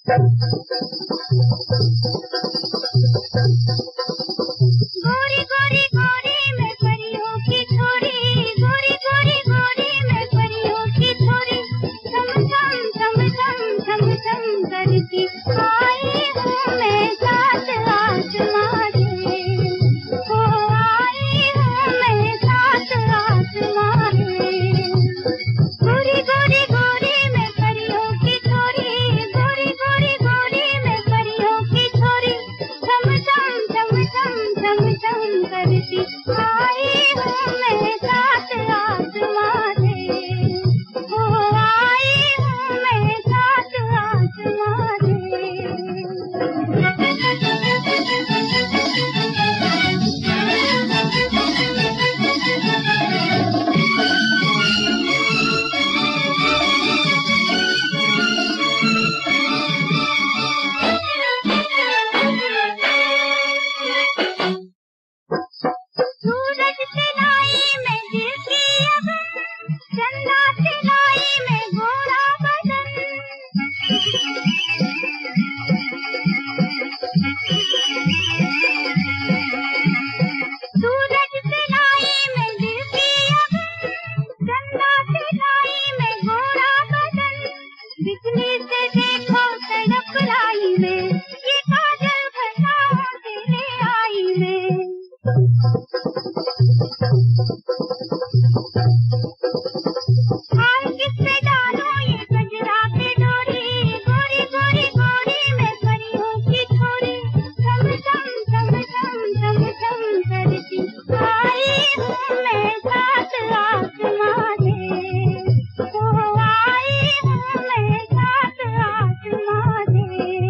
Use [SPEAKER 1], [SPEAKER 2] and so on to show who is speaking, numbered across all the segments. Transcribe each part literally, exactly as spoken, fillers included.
[SPEAKER 1] गोरी गोरी गोरी मैं परियों की छोरी, गोरी गोरी गोरी मैं परियों की छोरी, थम थम थम थम थम थम करती आई हूँ मैं साथ आसमां से, ओ आई हूँ मैं साथ आसमां से। गोरी गोरी गोरी मैं परियों की छोरी, गोरी गोरी गोरी मैं परियों की छोरी, थम थम थम थम थम थम करती आई हूँ मैं साथ आसमां से, ओ आई हूँ मैं साथ आसमां से। सूरज से लाई मैं दिल की अगन, चंदा से लाई मैं गोरा बदन, सूरज से लाई मैं दिल की अगन, चंदा से लाई मैं गोरा बदन, बिजली से देखो तड़प लाई मैं, ये काजल घटाओं से ले आई मैं। हाल किससे डालो ये गजरा पे डोरी, गोरी गोरी गोरी मैं परियों की छोरी, थम थम थम थम थम थम करती आई हूँ मैं साथ आसमां से, ओ आई हूँ मैं साथ आसमां से।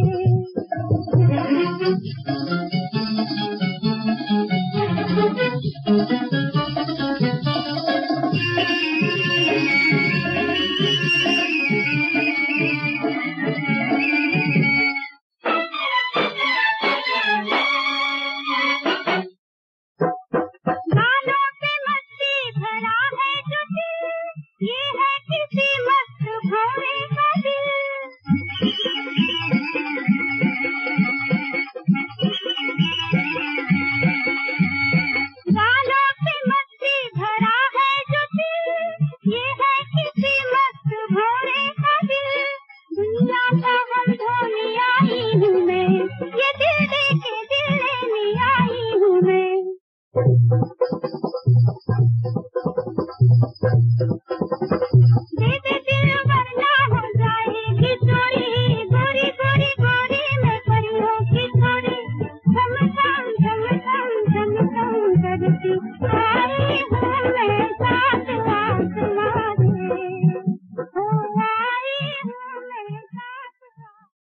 [SPEAKER 1] गानों पे मस्ती भरा है जो दिल, ये है किसी मस्त भौरे का दिल। गानों पे मस्ती भरा है जो दिल, ये है किसी मस्त भौरे का दिल। दुनिया का हम धोनी आई हूँ मैं, ये दिल देके दिल लेने आई हूँ मैं। दे दे दिल वरना हो जाएगी चोरी, गोरी गोरी गोरी मैं परियों की छोरी, थम थम थम थम थम थम करती